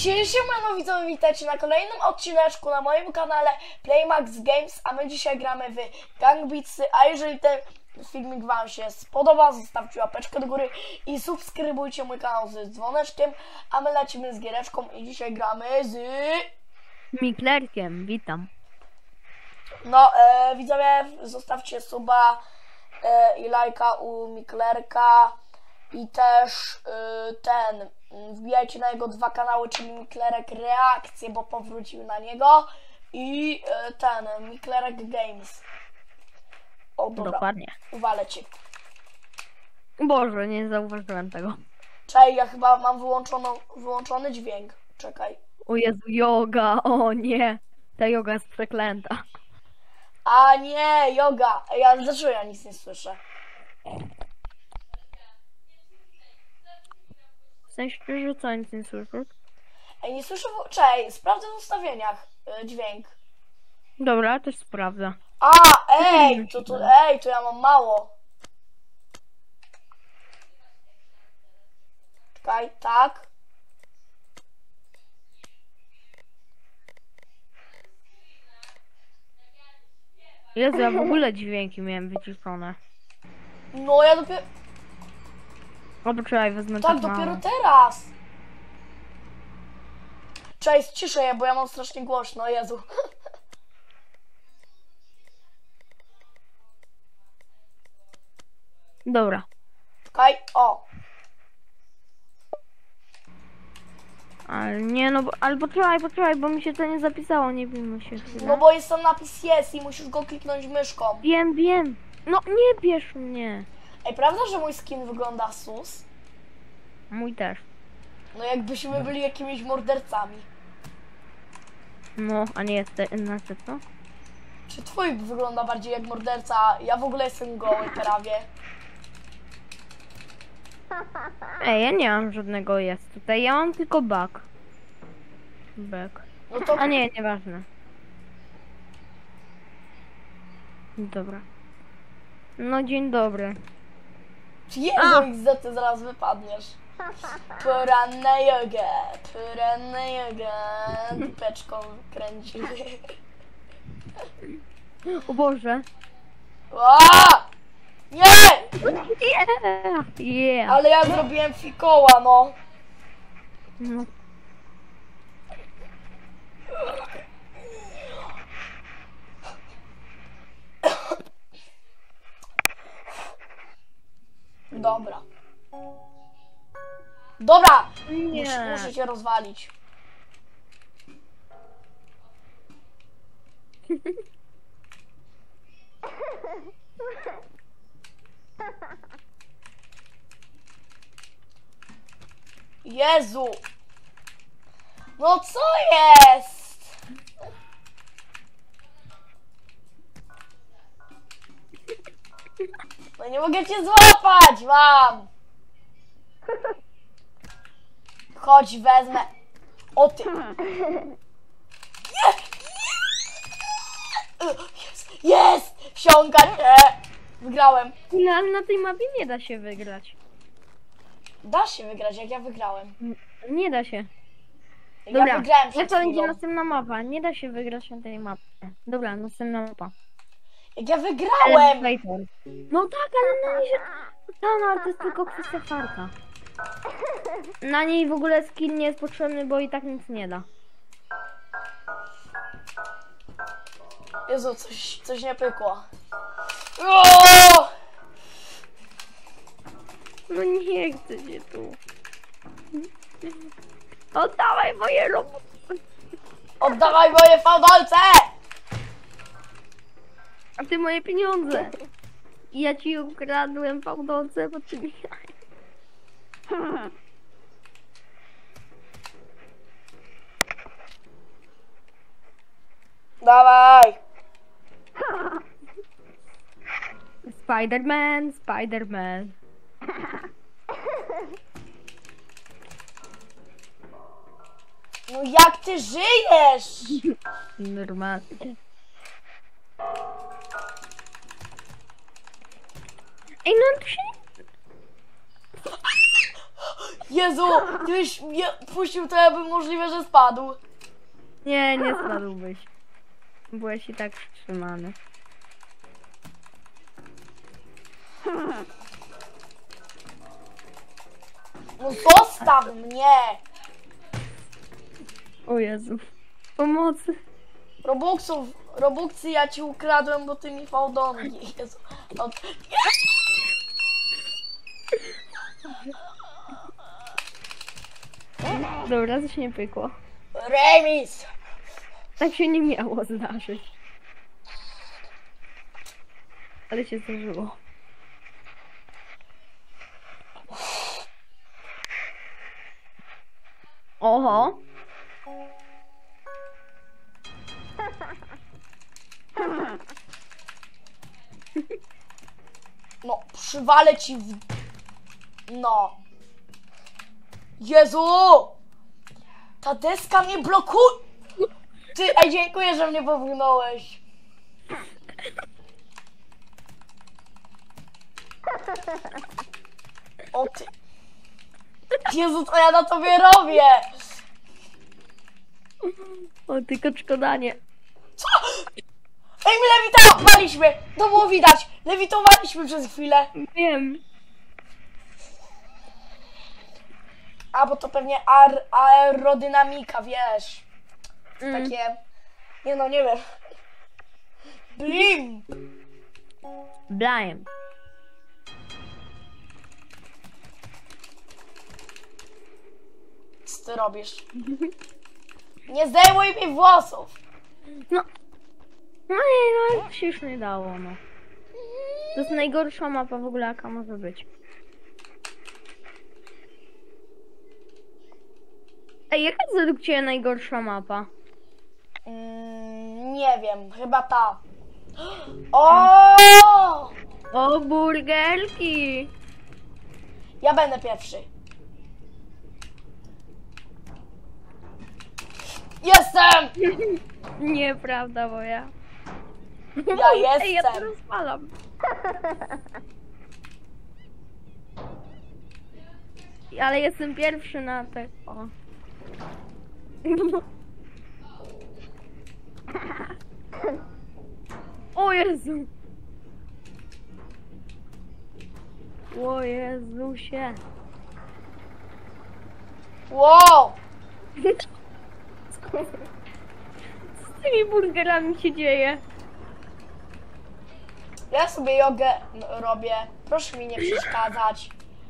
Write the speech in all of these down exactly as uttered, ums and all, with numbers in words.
Siemano widzowie, witajcie na kolejnym odcineczku na moim kanale Playmax Games, a my dzisiaj gramy w Gang Beatsy, a jeżeli ten filmik wam się spodoba, zostawcie łapeczkę do góry i subskrybujcie mój kanał z dzwoneczkiem, a my lecimy z giereczką i dzisiaj gramy z... Miklerkiem, witam. No, e, widzowie, zostawcie suba e, i lajka u Miklerka i też e, ten... Wbijajcie na jego dwa kanały, czyli Miklerek Reakcje, bo powrócił na niego i y, ten, Miklerek Games. O, dobra. Dokładnie. Uwalę cię. Boże, nie zauważyłem tego. Czekaj, ja chyba mam wyłączono, wyłączony dźwięk. Czekaj. O Jezu, joga, o nie. Ta joga jest przeklęta. A nie, joga. Ja dlaczego ja nic nie słyszę? W sensie, że co, nic nie słyszysz? Ej, nie słyszę... W... Czekaj, sprawdzę w ustawieniach y, dźwięk. Dobra, też sprawdzę. A, ej, to, to, ej, to ja mam mało. Czekaj, tak. Jezu, ja w ogóle dźwięki miałem wyciszone. No ja dopiero... O, poczekaj, wezmę Tak, tak dopiero mało. teraz. Cześć, ciszę je, bo ja mam strasznie głośno, Jezu. Dobra. Czekaj, o. Ale nie no, bo, ale poczekaj, poczekaj, bo mi się to nie zapisało, nie wiem się chwilę. No bo jest tam napis jest i musisz go kliknąć myszką. Wiem, wiem. No nie bierz mnie. Ej, prawda, że mój skin wygląda sus? Mój też. No jakbyśmy byli jakimiś mordercami. No, a nie jest te, znaczy co? Czy twój wygląda bardziej jak morderca? Ja w ogóle jestem goły prawie. Ej, ja nie mam żadnego jest tutaj, ja mam tylko bug. Bug. No to... A nie, nieważne. Dobra. No dzień dobry. Jezu, X D, ty zaraz wypadniesz. Pora na jogę, pora na jogę. Dupeczką kręci. O Boże. O! Nie! Yeah! Yeah! Ale ja zrobiłem fikoła, no. No. Dobra. Dobra! Nie. Muszę, muszę cię rozwalić. Jezu! No co jest? No nie mogę cię złapać, mam! Chodź, wezmę. O ty! Jest! Jest! Wsiąka się! Wygrałem. No, ale na tej mapie nie da się wygrać. Da się wygrać, jak ja wygrałem. Nie da się. Jak Dobra, ja wygrałem jak przed to będzie chwilą. następna mapa? Nie da się wygrać na tej mapie. Dobra, następna mapa. Jak ja wygrałem! Elevator. No tak, ale na niej się... Ta, no, ale to jest tylko kwestia farta. Na niej w ogóle skin nie jest potrzebny, bo i tak nic nie da. Jezu, coś, coś nie pykło. O! No nie chcę się tu. Oddawaj moje roboty. Oddawaj moje fałdolce! A ty moje pieniądze. I ja ci ukradłem fałdolce, bo ty mi... Dawaj! Spider-Man, Spider-Man. No jak ty żyjesz? Normalnie. Ej, no tu się... Jezu, gdybyś mnie puścił, to ja bym możliwe, że spadł. Nie, nie spadłbyś. Byłeś i tak wstrzymany. No zostaw mnie! O Jezu. Pomocy. Robuxów, Robuxy ja ci ukradłem, bo ty mi fałdongi. Jezu. No, Dobra, coś nie pykło. remis! Tak się nie miało zdarzyć. Ale się zdarzyło. Oho. No, przywalę ci w... No. Jezu! Ta deska mnie blokuje! Ty, ej, dziękuję, że mnie popchnąłeś. O ty... Jezu, co ja na tobie robię? O, tylko szkoda nie. Co? Ej, my lewitowaliśmy! To było widać! Lewitowaliśmy przez chwilę. Wiem. A, bo to pewnie ar aerodynamika, wiesz. Mm. Takie... Nie no, nie wiem. Blim! Blajem. Co ty robisz? Nie zdejmuj mi włosów! No. No nie, no się już nie dało, no. To jest najgorsza mapa w ogóle, jaka może być. Ej, jaka jest według ciebie najgorsza mapa? Mm, nie wiem, chyba ta. O! O, burgerki! Ja będę pierwszy. Jestem! Nieprawda, bo ja. Ja Ej, ja to jestem! rozwalam. Ale jestem pierwszy na te... O. O Jezu! O Jezusie! Wow! Co z tymi burgerami się dzieje? Ja sobie jogę robię. Proszę mi nie przeszkadzać.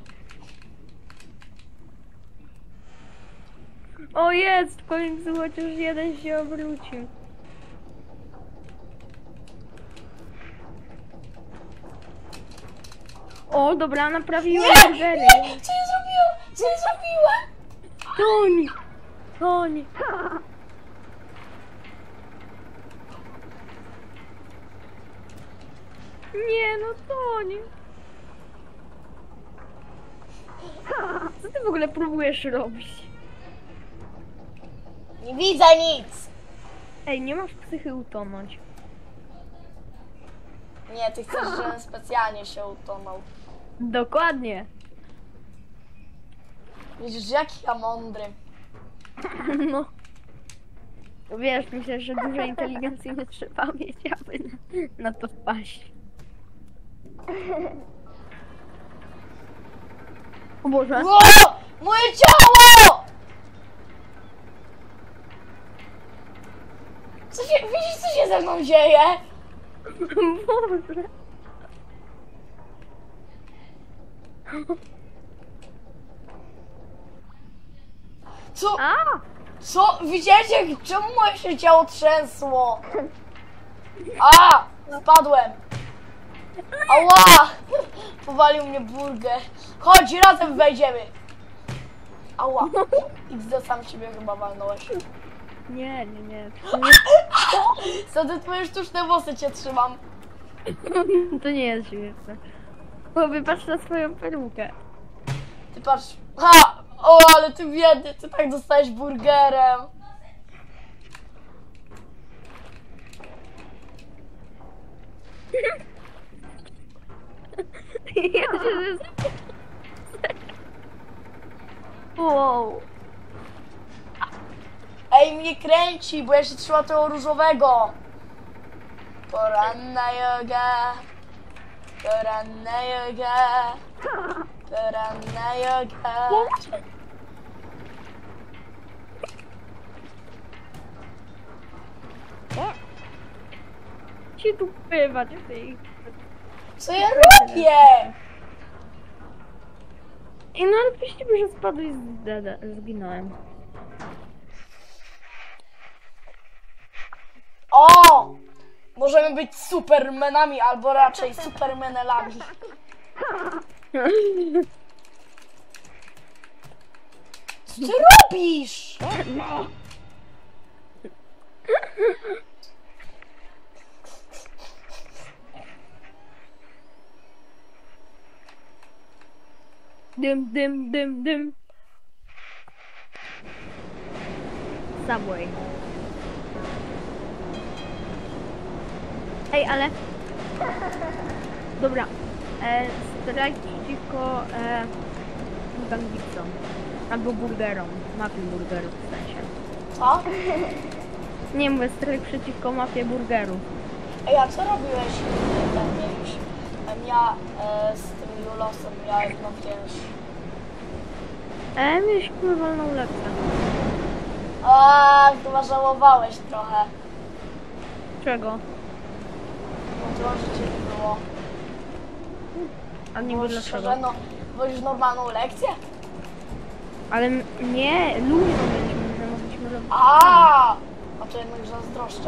O jest! W końcu chociaż jeden się obrócił. O, dobra, naprawiłem Nie! burgery. Nie! Co ja zrobiłem? Co ja zrobiłem? Toń! Toń! Nie, no Toń! Co ty w ogóle próbujesz robić? Nie widzę nic! Ej, nie masz psychy utonąć. Nie, ty chcesz, żebym specjalnie się utonął. Dokładnie. Widzisz, jaki ja mądry. No. Wiesz, myślę, że dużo inteligencji nie trzeba mieć, aby na, na to wpaść. O Boże. Ło! Moje ciało! Co się, widzisz, co się ze mną dzieje? Boże. Co? A! Co? Widzieliście, czemu moje się ciało trzęsło? A! Spadłem. Ała! Powalił mnie burger. Chodź, razem wejdziemy. Ała. X sam siebie chyba walnąłeś. Nie, nie, nie. Co ty twoje sztuczne włosy cię trzymam? To nie jest śmieszne. Chłopie, patrz na swoją perukę. Ty patrz. Ha! O, ale ty biedny, ty tak dostałeś burgerem. Ja się Wow. Ej, mnie kręci, bo ja się trzymam tego różowego. Poranna yoga. Poranna yoga. Poranna yoga. Się tu pływać w tej... Co ja robię? I no ale puścimy, że spadł i zda- zginąłem. O! Możemy być supermenami, albo raczej supermenelami. Co ty robisz? Dym, dym, dym, dym. Subway. Ej, ale... Dobra. E, strajk przeciwko e, gangicom. Albo burgerom. Mafii burgerów w sensie. Co? Nie mówię, strajk przeciwko mafii burgerów. Ej, a co robiłeś we mnie już? Em, Ja e, z tym Julosem miałem, no wiesz... E, mieliśmy wolną lekcję. A, chyba żałowałeś trochę. Czego? Bo to życie nie było. A nie Bo wiem dlaczego. szczerze, no, wolisz normalną lekcję? Ale m- nie, luźno mieliśmy, że mogliśmy robić. A, a to jednak zazdroszczę.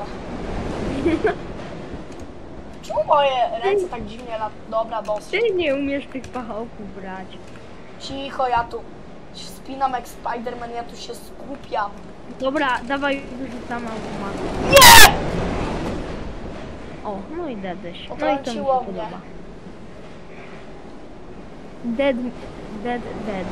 Czemu moje ręce tak dziwnie lat... Dobra, dosyć. Ty nie umiesz tych pachołków brać. Cicho, ja tu się spinam jak Spiderman, ja tu się skupiam. Dobra, dawaj wyrzucamy automat. Nie! O, no i dedyś. No i to mi się Potrąciło mnie. podoba. Dead, dead, dead.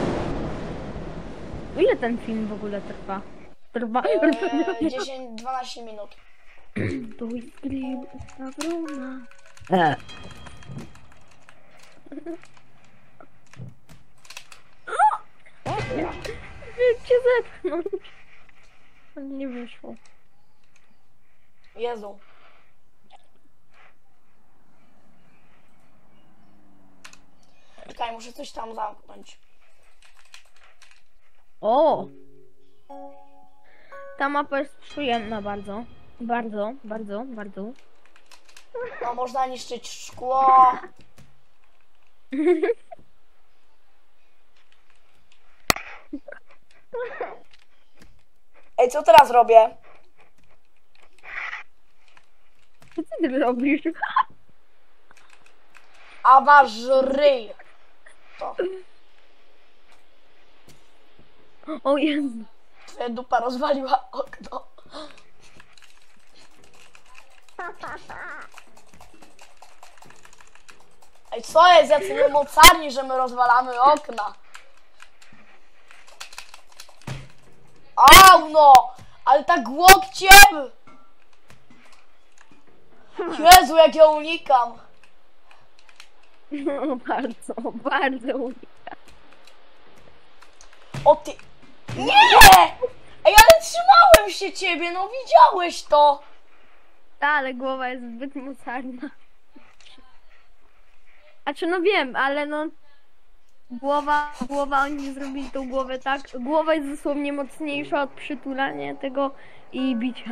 Ile ten film w ogóle trwa? Trwa... Eee, dziesięć dwanaście minut. To jest grill, Stawrona. Jak cię zepchnąć? Ale nie wyszło. Jezu. Czekaj, muszę coś tam zamknąć. O! Ta mapa jest przyjemna bardzo. Bardzo, bardzo, bardzo. No, można niszczyć szkło. Ej, co teraz robię? Co ty robisz? A wasz ryj. To. O Jezu. Twoja dupa rozwaliła okno. Ej, co jest? Jacy my mocarni, że my rozwalamy okna. Au no! Ale tak łokciem! Jezu, jak ja unikam. No bardzo, bardzo unika. O ty... Nie! Ej, ale trzymałem się ciebie, no widziałeś to. Ta, ale głowa jest zbyt mocarna. A czy no wiem, ale no... Głowa, głowa, oni zrobili tą głowę tak. Głowa jest dosłownie mocniejsza od przytulania tego i bicia.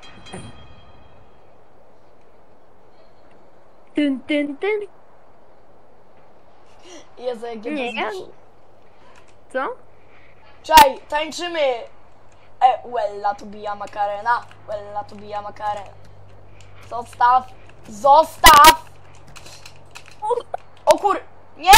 Tyn, tyn, tyn. Jezu, jak ja Nie, ja... beznasz- Co? Czaj, tańczymy. E, Uella tu bija Makarena. Uella tu bija Makarena. Zostaw. Zostaw! O kur... Nie!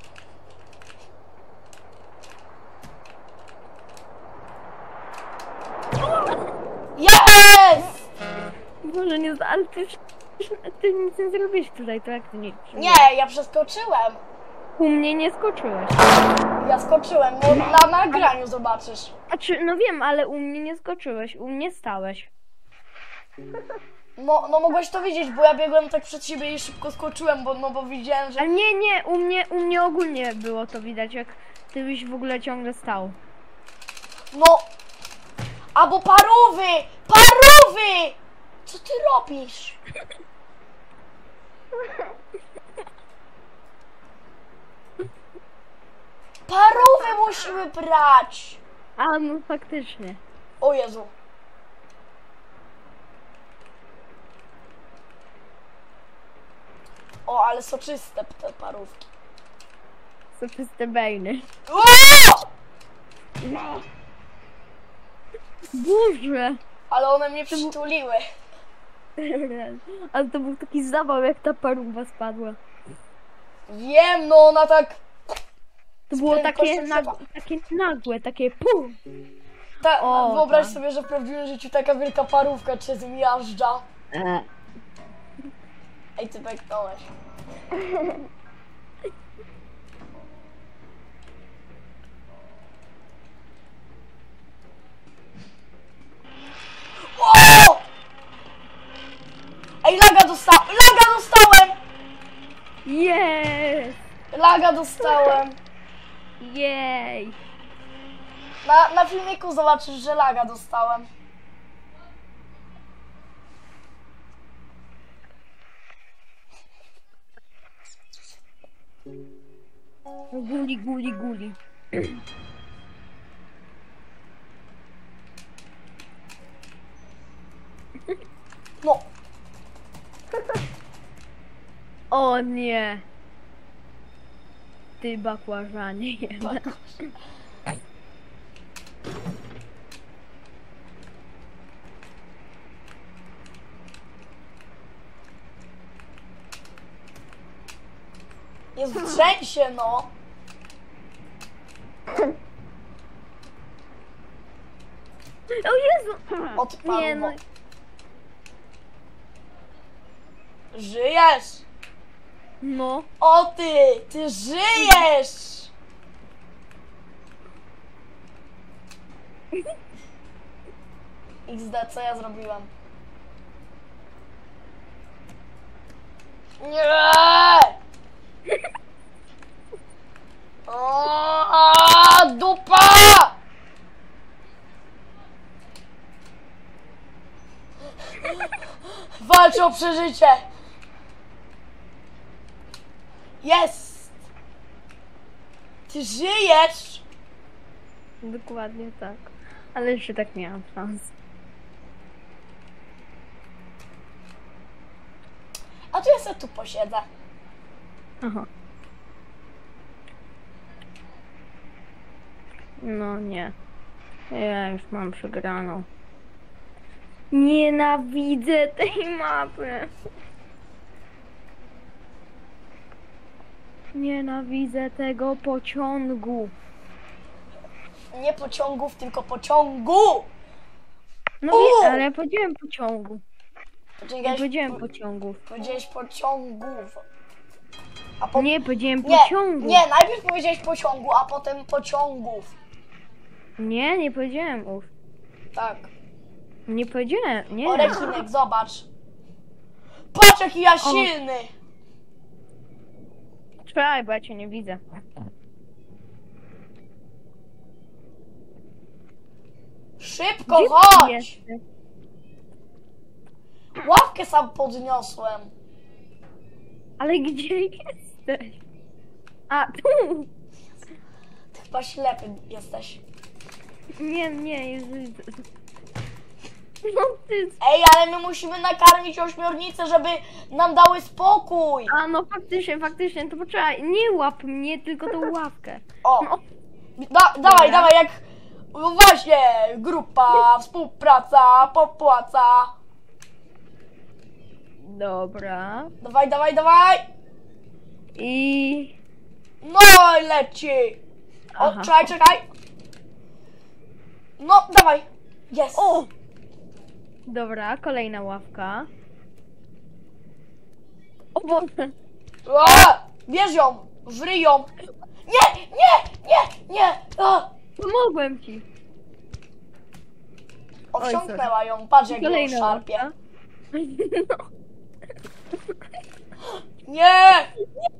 Jest! Boże, nie, ale ty, ty nic nie zrobiłeś tutaj, to jak ty nie... Nie, ja przeskoczyłem. U mnie nie skoczyłeś. Ja skoczyłem, no na nagraniu zobaczysz. A czy, no wiem, ale u mnie nie skoczyłeś, u mnie stałeś. No, no mogłeś to widzieć, bo ja biegłem tak przed siebie i szybko skoczyłem, bo, no bo widziałem, że... Ale nie, nie, u mnie, u mnie ogólnie było to widać, jak ty byś w ogóle ciągle stał. No! Albo parówy! Parówy! Co ty robisz? Parówy musimy brać! A no faktycznie. O Jezu. O, ale soczyste te parówki. Soczyste bejny. O! Boże! Ale one mnie przytuliły. Ale to był taki zawał, jak ta paruwa spadła. Wiem, no ona tak... To było takie, prędkością nag słowa. takie nagłe, takie pum! Ta, O, wyobraź tak. sobie, że w prawdziwym życiu taka wielka parówka cię zmiażdża. E. Ej, ty beknąłeś. O! Ej, laga dostałem! Laga dostałem! Jest! Laga dostałem! Jej! Na, na filmiku zobaczysz, że laga dostałem. Guli, guli, guli. No, O nie! Ty bakłażanie jeden. jest w trzęsie, no. O Jezu! Odpadło. Nie no, Żyjesz! no. O ty! Ty żyjesz! iks de, co ja zrobiłem? Nie! O, dupa! Walcz o przeżycie! Jest! Ty żyjesz! Dokładnie tak. Ale jeszcze tak nie mam szans. A tu ja sobie tu posiedzę. Aha. No nie. Ja już mam przegraną. Nienawidzę tej mapy. Nienawidzę tego pociągu. Nie pociągów, tylko pociągu! No U! wiem, ale ja powiedziałem pociągu. Nie Powiedziałeś, powiedziałem pociągów. powiedziałeś pociągów. A po... Nie, powiedziałem nie, pociągu. nie, najpierw powiedziałeś pociągu, a potem pociągów. Nie, nie powiedziałem ów. Tak. Nie powiedziałem, nie. O, rekinek, zobacz. Patrz, jaki ja silny! Czekaj, bo ja cię nie widzę. Szybko, Gdzie ty chodź! jesteś? Ławkę sam podniosłem. Ale gdzie jesteś? A, tu! Ty chyba ślepy jesteś. Nie, nie, jest... No ty... Ej, ale my musimy nakarmić ośmiornicę, żeby nam dały spokój. A no faktycznie, faktycznie, to poczekaj, nie łap mnie, tylko tą ławkę. O, No, da, dawaj, dawaj, jak... No właśnie, grupa, współpraca, popłaca. dobra. Dawaj, dawaj, dawaj. I... No i leci. O, Aha. czekaj, czekaj. No, dawaj. Jest. O! Dobra, kolejna ławka. O Boże! O, bierz ją, wryj ją. Nie, nie, nie, nie. A. Pomogłem ci. Owsiąknęła ją, patrz jak ją Kolejna szarpie. ławka. No. Nie!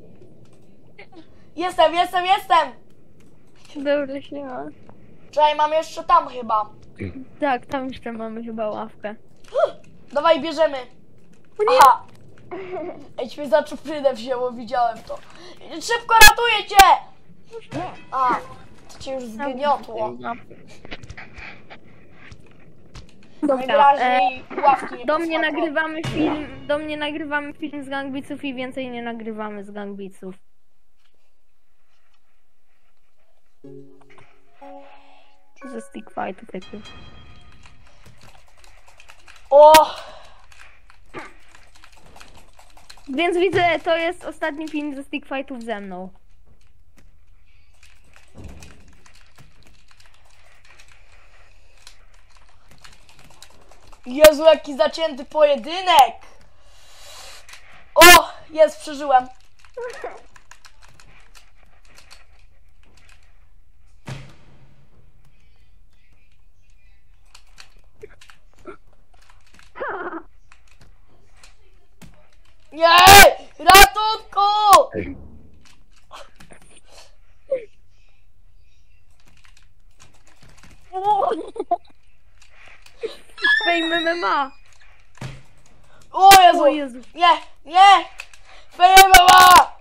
Jestem, jestem, jestem! Dobra, się ma. Czekaj, mam jeszcze tam chyba. Tak, tam jeszcze mamy chyba ławkę. Dawaj, bierzemy. Aha! Ej, mi za czuprynę wzięło, widziałem to. Szybko ratuję cię! A, to cię już zgniotło. Dobra, e, Najwyraźniej ławki nie do mnie posłapło. nagrywamy film, do mnie nagrywamy film z Gangbiców i więcej nie nagrywamy z Gangbiców. Ze stick fightów jakieś. O! Więc widzę, to jest ostatni film ze stick fightów ze mną. Jezu, jaki zacięty pojedynek! O! Jest, przeżyłem. Nie! Ratunku! Fame M M A! O Jezu! O Jezu! Nie! Nie! Fejmema!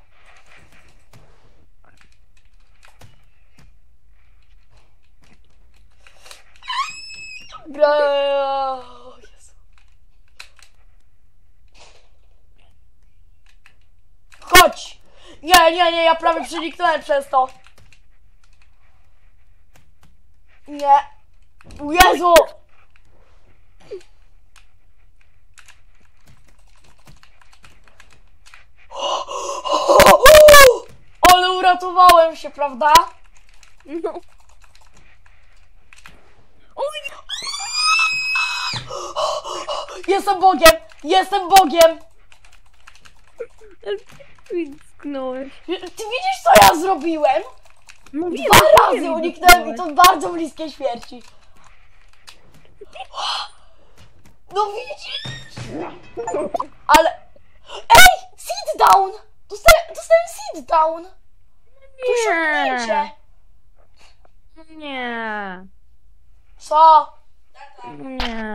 Gra... O Jezu. Chodź! Nie, nie, nie, ja prawie przeniknąłem przez to. Nie. O Jezu! Ale uratowałem się, prawda? No. Jestem Bogiem! Jestem Bogiem! Zgnąłeś. Ty widzisz, co ja zrobiłem? No wiem, Dwa wiem, razy wiem, uniknąłem i zgnąłeś. to bardzo bliskie śmierci. No widzisz? Ale... Ej! Sit down! Dostałem, dostałem sit down! To osiągnięcie! Nie. Co? Nie.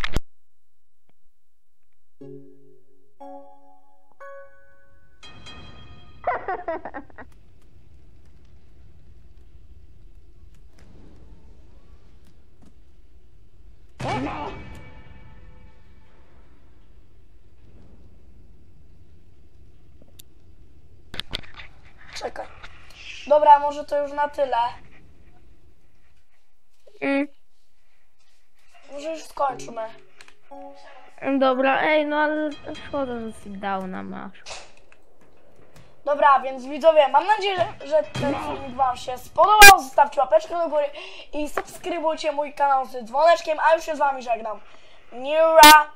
Czekaj. Dobra, może to już na tyle. Mm. Może już skończmy. Dobra, ej, no ale szkoda, że sit downa masz. Dobra, więc widzowie, mam nadzieję, że, że ten filmik wam się spodobał. Zostawcie łapeczkę do góry i subskrybujcie mój kanał z dzwoneczkiem, a już się z wami żegnam. Nira!